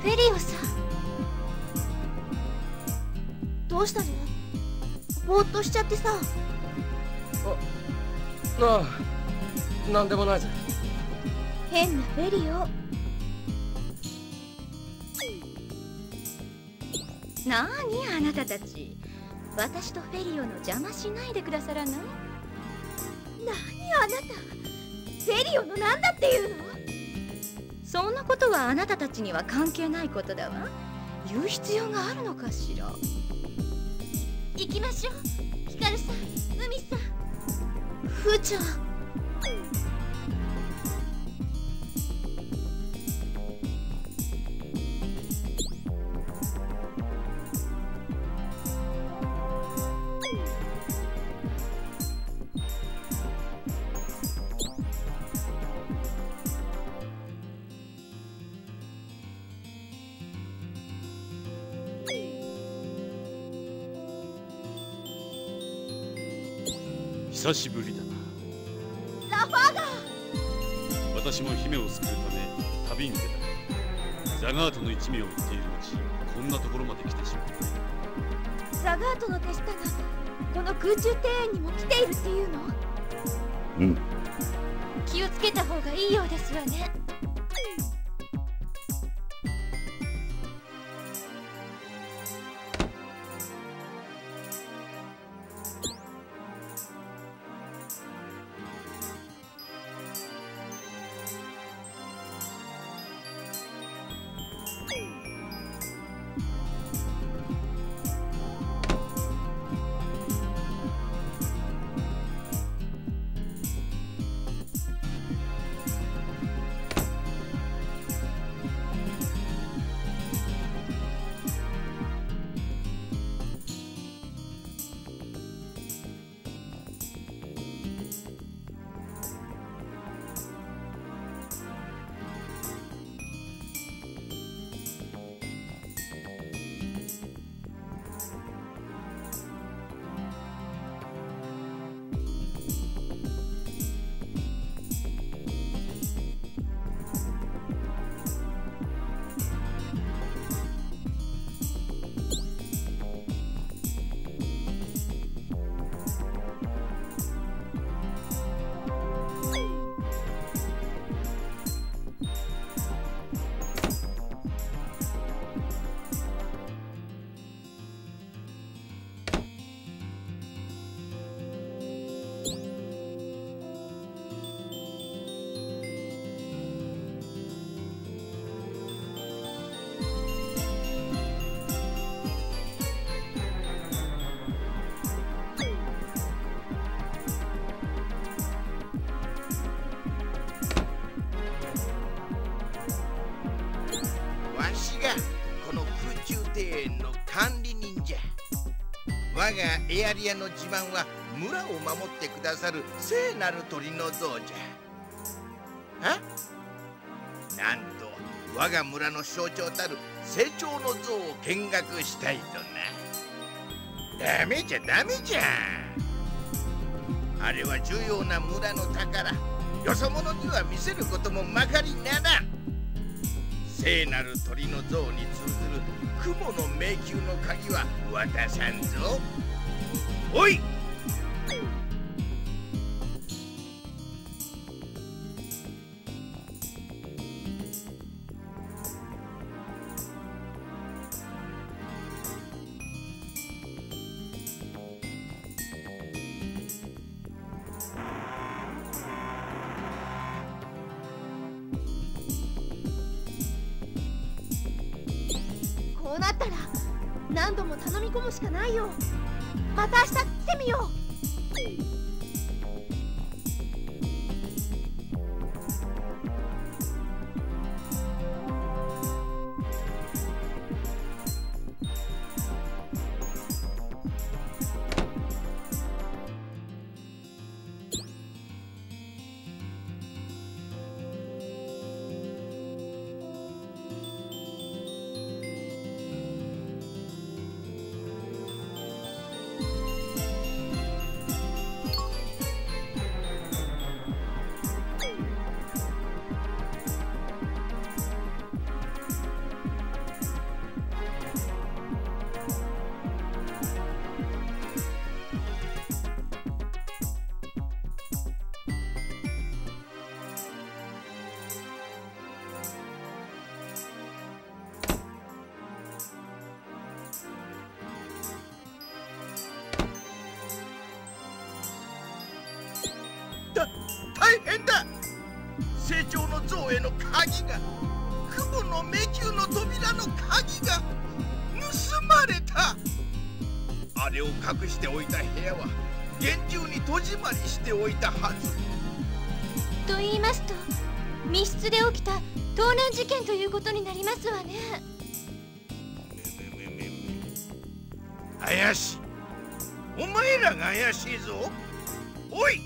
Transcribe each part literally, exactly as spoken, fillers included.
フェリオさん、どうしたの？ぼーっとしちゃってさ。 あ、ああ、なんでもないぜ。 変なフェリオ。なにあなたたち、私とフェリオの邪魔しないでくださらない？なにあなた、フェリオのなんだっていうの？そんなことはあなたたちには関係ないことだわ。言う必要があるのかしら。行きましょう、ヒカルさん、海さん。ふーちゃん。 久しぶりだな。 ラファーガー。 私も姫を救うため旅に出た。ザガートの一味を追っているうち、こんなところまで来てしまった。 ザガートの手下がこの空中庭園にも来ているっていうの？ うん。 気をつけた方がいいようですわね。 我がエアリアの自慢は村を守ってくださる聖なる鳥の像じゃ。は？なんと我が村の象徴たる成長の像を見学したいとな。ダメじゃダメじゃ。あれは重要な村の宝。よそ者には見せることもまかりならん。聖なる鳥の像に通ずる雲の迷宮の鍵は渡さんぞ。おい！ こうなったら何度も頼み込むしかないよ。また明日来てみよう。 の鍵が、雲の迷宮の扉の鍵が盗まれた。あれを隠しておいた部屋は厳重に戸締まりしておいたはず。 と言いますと、密室で起きた盗難事件ということになりますわね。 怪しい。お前らが怪しいぞ。おい。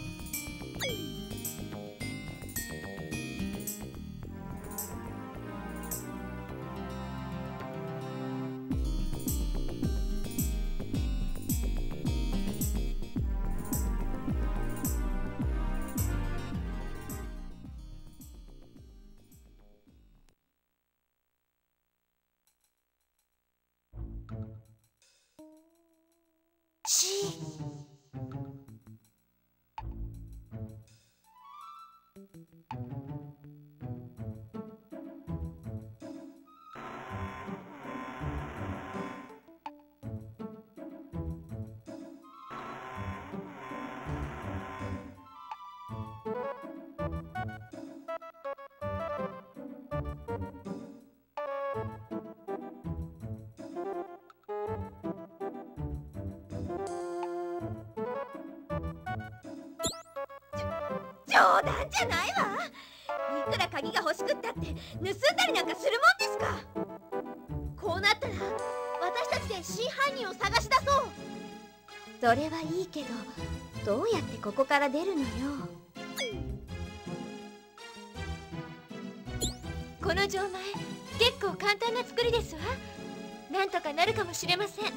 冗談じゃないわ。いくら鍵が欲しくったって盗んだりなんかするもんですか。こうなったら私たちで真犯人を探し出そう。それはいいけど、どうやってここから出るのよ。この錠前、結構簡単な作りですわ。なんとかなるかもしれません。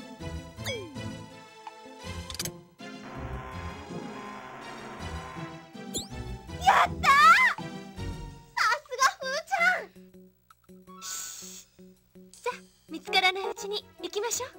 やったー！さすがふーちゃん。さあ、見つからないうちに行きましょう。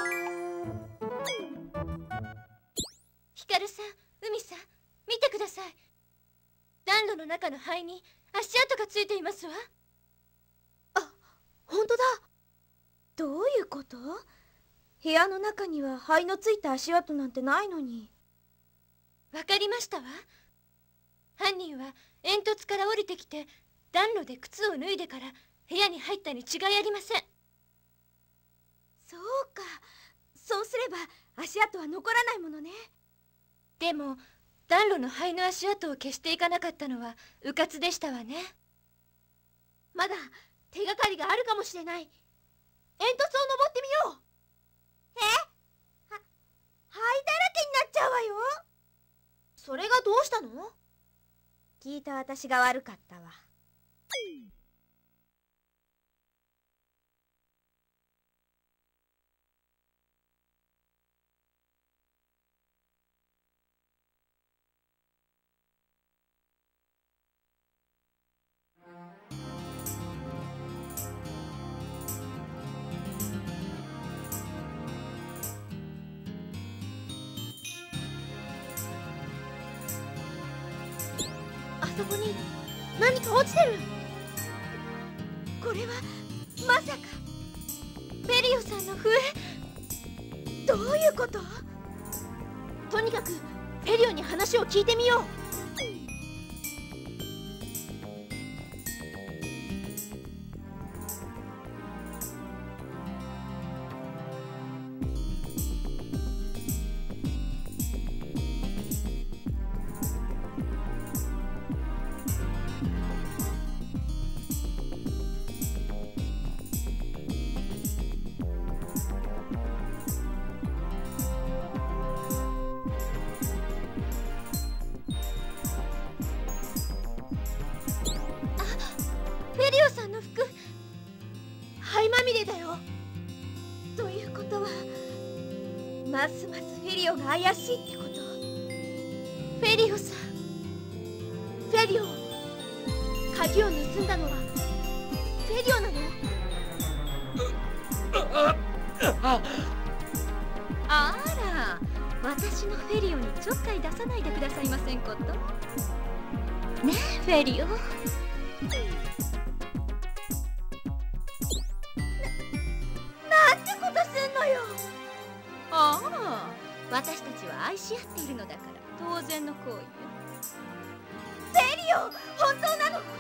ヒカルさん、海さん、見てください。 中の灰に足跡がついていますわ。 あ、本当だ。どういうこと？部屋の中には灰のついた足跡なんてないのに。 わかりましたわ。犯人は煙突から降りてきて暖炉で靴を脱いでから部屋に入ったに違いありません。 そうか、そうすれば足跡は残らないものね。 でも暖炉の灰の足跡を消していかなかったのはうかつでしたわね。 まだ手がかりがあるかもしれない。煙突を登ってみよう。え？は、灰だらけになっちゃうわよ。それがどうしたの？聞いた私が悪かったわ。あそこに何か落ちてる。これはまさかフェリオさんの笛。 どういうこと？とにかくフェリオに話を聞いてみよう。 フェリオさんの服、 灰まみれだよ。ということはますますフェリオが怪しいってこと？ フェリオさん。 フェリオ、鍵を盗んだのはフェリオなの？ あら、私のフェリオにちょっかい出さないでくださいませんことねえフェリオ。 なんてことすんのよ。 ああ、私たちは愛し合っているのだから当然の行為よ。 フェリオ、本当なの？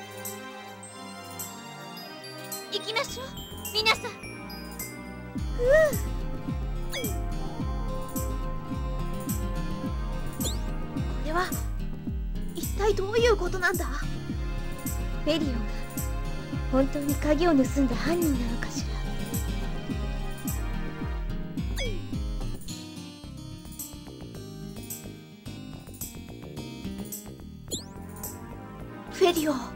行きましょう皆さん。 うん。これは一体どういうことなんだ？フェリオが本当に鍵を盗んだ犯人なのかしら。フェリオ、 行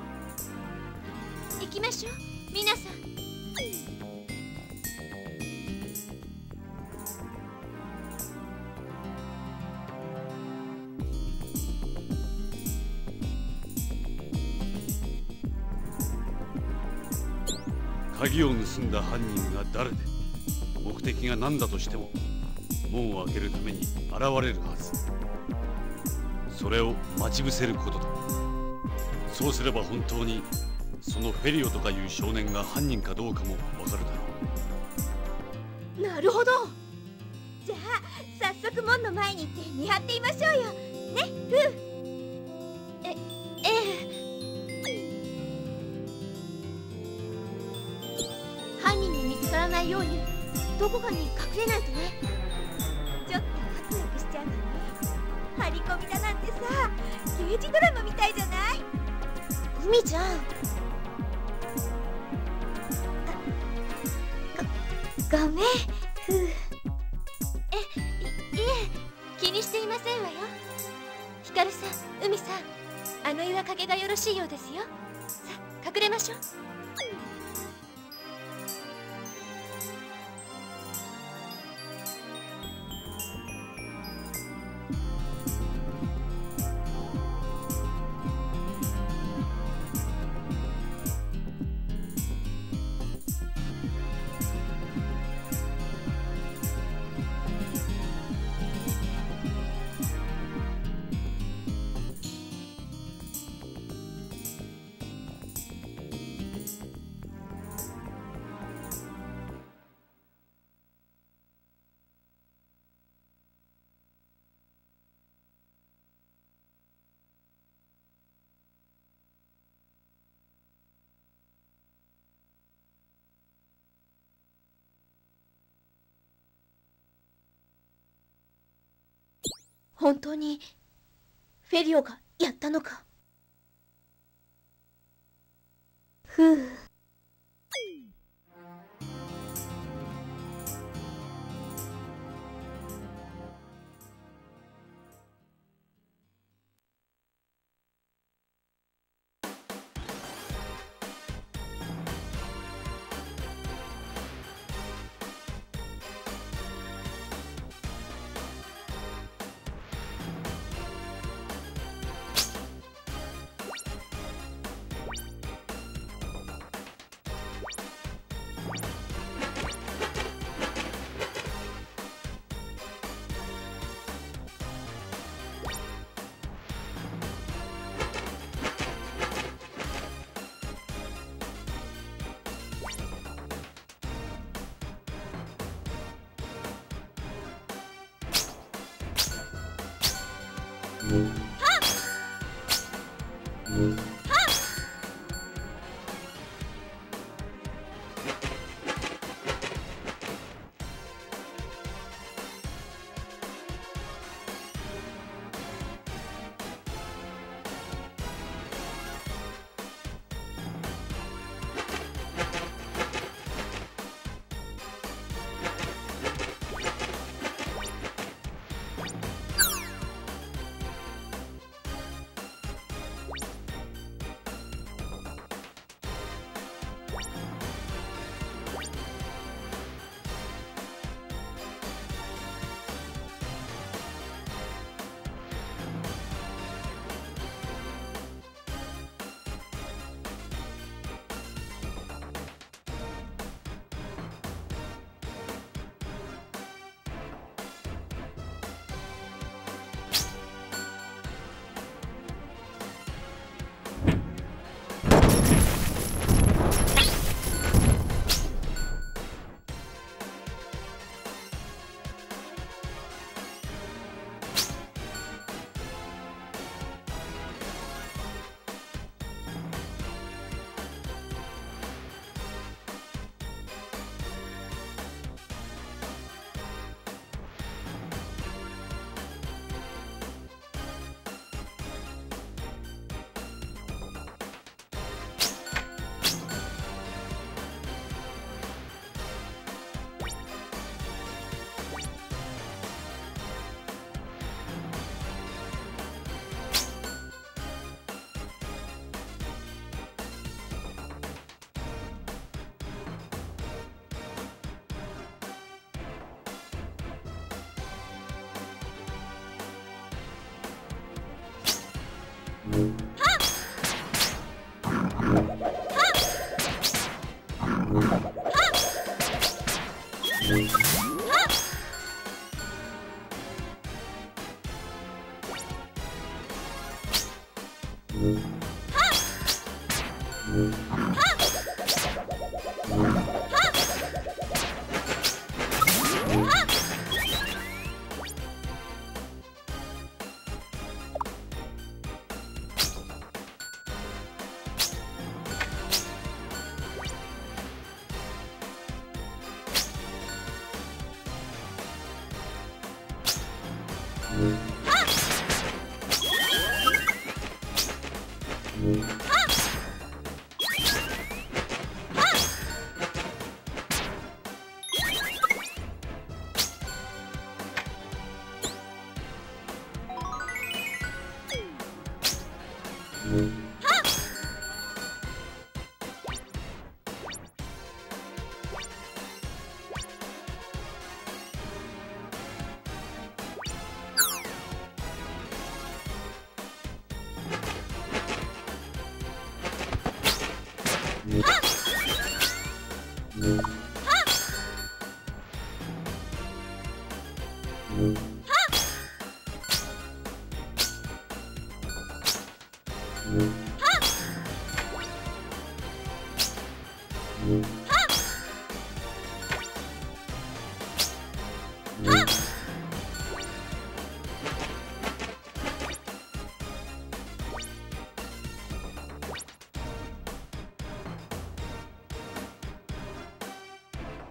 きましょう皆さん。 鍵を盗んだ犯人が誰で目的が何だとしても門を開けるために現れるはず。それを待ち伏せることだ。そうすれば本当にそのフェリオとかいう少年が犯人かどうかもわかるだろう。 なるほど。じゃあ早速門の前に行って見張っていましょうよ。ね、フー。 え、ええ。 犯人に見つからないようにどこかに隠れないとね。ちょっとワクワクしちゃうわね。張り込みだなんてさ、刑事ドラマみたいじゃない？海ちゃん。ご、ごめん、ふう。 え、い、いえ、気にしていませんわよ。ヒカルさん、海さん、あの岩陰がよろしいようですよ。さあ、隠れましょう。 本当にフェリオがやったのか。ふう。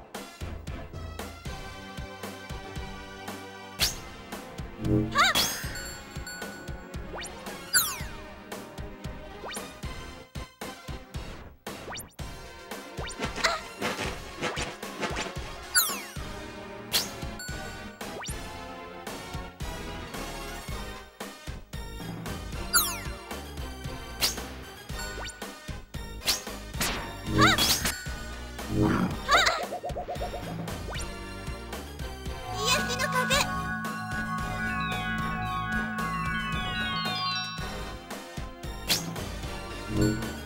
はっ癒しの風。 うん